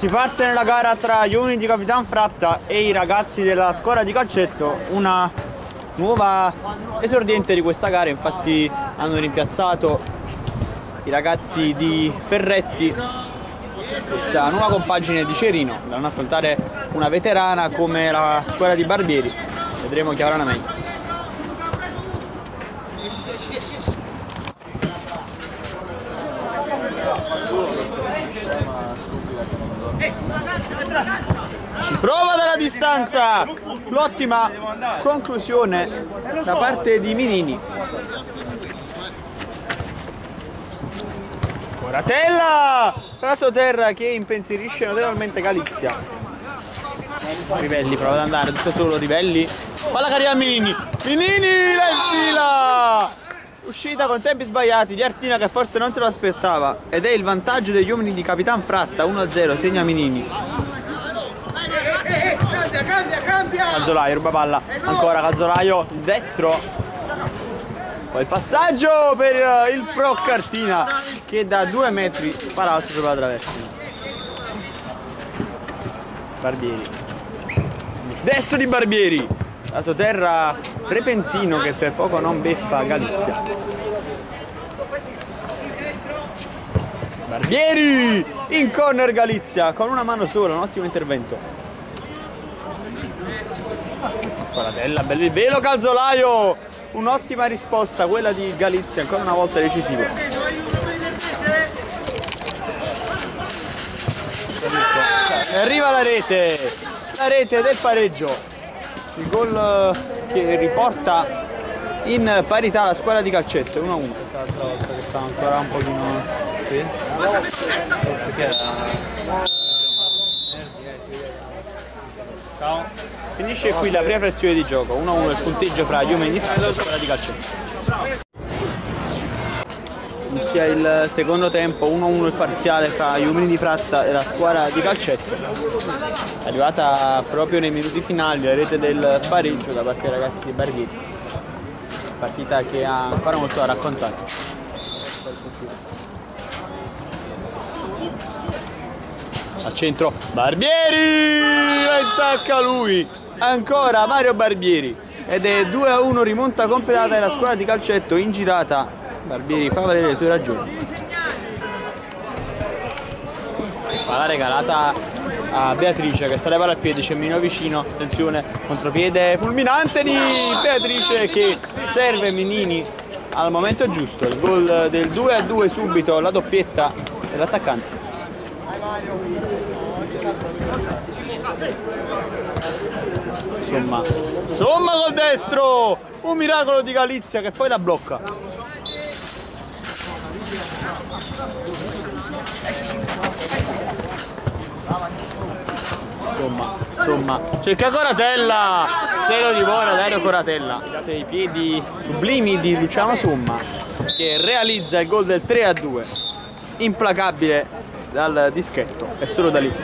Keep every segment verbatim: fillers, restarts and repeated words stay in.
Si parte nella gara tra gli uomini di Capitan Fratta e i ragazzi della squadra di calcetto, una nuova esordiente di questa gara. Infatti hanno rimpiazzato i ragazzi di Ferretti, questa nuova compagine di Cerino, devono affrontare una veterana come la squadra di Barbieri. Vedremo chi avrà una meglio. Ci prova dalla distanza, l'ottima conclusione da parte di Minini. Coratella, raso terra che impensierisce notevolmente Galizia. Rivelli prova ad andare, tutto solo Rivelli, palla carina a Minini, Minini la infila, uscita con tempi sbagliati di Artina che forse non se lo aspettava, ed è il vantaggio degli uomini di Capitan Fratta. Uno a zero, segna Minini. Cazzolaio ruba palla, ancora Cazzolaio, il destro, poi il passaggio per il pro Cartina che da due metri spara alto sopra la traversina. Barbieri, destro di Barbieri, raso terra repentino che per poco non beffa Galizia. Barbieri in corner, Galizia con una mano sola, un ottimo intervento. Coratella, bello il velo, Calzolaio, un'ottima risposta quella di Galizia, ancora una volta decisivo. E arriva la rete, la rete del pareggio, il gol che riporta in parità la squadra di calcetto, uno a uno. L'altra volta che stava ancora un pochino... Sì? Perché era... Ciao. Finisce qui la prima frazione di gioco, uno a uno il punteggio fra gli uomini di Fratta e la squadra di calcetto. Inizia il secondo tempo, uno a uno il parziale fra gli uomini di Fratta e la squadra di calcetto. È arrivata proprio nei minuti finali la rete del pareggio da parte dei ragazzi di Barbieri. Partita che ha ancora molto da raccontare. Al centro Barbieri, la insacca lui, ancora Mario Barbieri, ed è due a uno, rimonta completata della squadra di calcetto in girata. Barbieri fa valere le sue ragioni. Palla regalata a Beatrice che sta le palla al piede, Cemmino vicino, attenzione, contropiede fulminante di Beatrice che serve Minini al momento giusto. Il gol del due a due subito, la doppietta dell'attaccante. Insomma, insomma col destro, un miracolo di Galizia che poi la blocca. Insomma, insomma, cerca Coratella, se lo divora Dario Coratella. Date i piedi sublimi di Luciano Somma che realizza il gol del tre a due, implacabile dal dischetto, è solo da lì.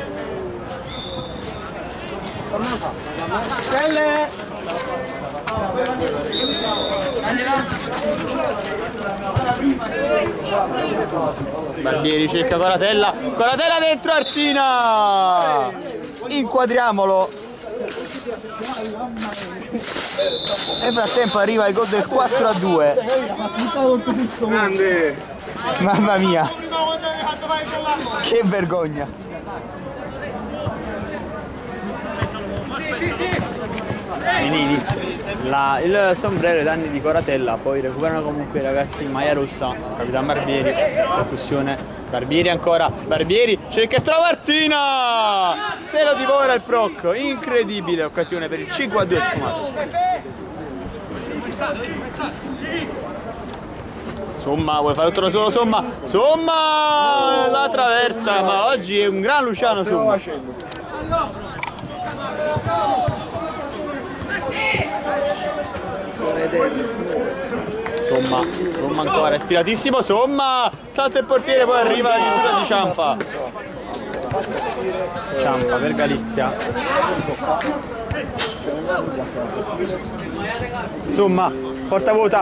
Barbieri cerca Coratella, Coratella dentro Artina, inquadriamolo. Nel frattempo arriva il gol del quattro a due. Mamma mia, che vergogna. Minini, la, il sombrero ai danni di Coratella, poi recuperano comunque i ragazzi in maglia rossa. Capitan Barbieri, percussione, Barbieri ancora, Barbieri cerca e trova Artina, se lo divora il Proc, incredibile occasione per il cinque a due sfumato. Somma, vuole fare tutto da solo, Somma, Somma la traversa, ma oggi è un gran Luciano Somma. Somma, Somma ancora, ispiratissimo, Somma, salta il portiere, poi arriva la chiusura di Ciampa. Ciampa per Galizia. Somma, porta vuota,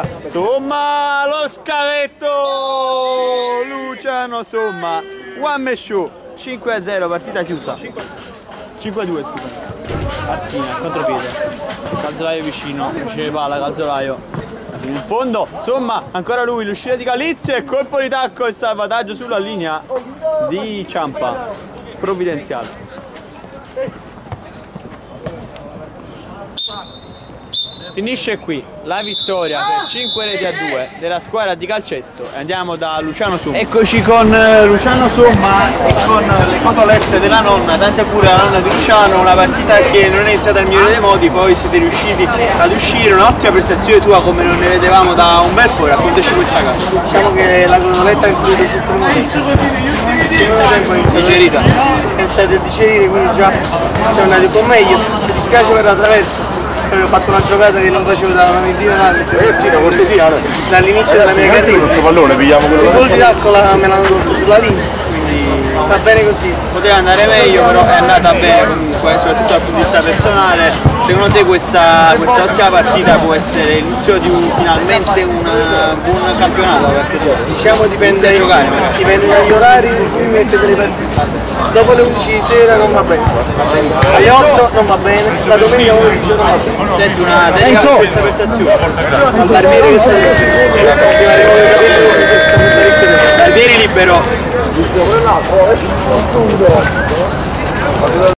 Somma, lo scavetto, Luciano Somma, one man show, cinque a zero, partita chiusa. cinque a due, scusa. Martina, contropiede. Calzolaio vicino, uscire di palla, Calzolaio. In fondo, insomma, ancora lui, l'uscita di Galizia e colpo di tacco e salvataggio sulla linea di Ciampa. Provvidenziale. Finisce qui la vittoria per cinque reti a due della squadra di calcetto e andiamo da Luciano Somma. Eccoci con Luciano Somma e con le cotolette della nonna, tanto pure la nonna di Luciano, una partita che non è iniziata al migliore dei modi, poi siete riusciti ad uscire, un'ottima prestazione tua come non ne vedevamo da un bel po', raccontaci questa gara. Diciamo che la cotoletta ha influito sul primo tempo, il secondo tempo è iniziato digerita, è iniziato a digerire, quindi già siamo andati un po' meglio, mi dispiace per la traversa. Ho fatto una giocata che non facevo da una ventina d'anni dall'inizio della mia carriera. Il gol di tacco me l'hanno tolto sulla linea, quindi va bene così. Poteva andare meglio, però è andata bene comunque, soprattutto dal punto di vista personale. Secondo te questa, questa ottima partita può essere l'inizio di un, finalmente un buon campionato? Diciamo dipende, giocare, dipende dagli orari in cui mettete le partite. Dopo le undici di sera non va bene, alle otto non va bene, la domenica pomeriggio non va bene. Senti una dedica per questa prestazione. Al barbiere che sei Barbieri libero.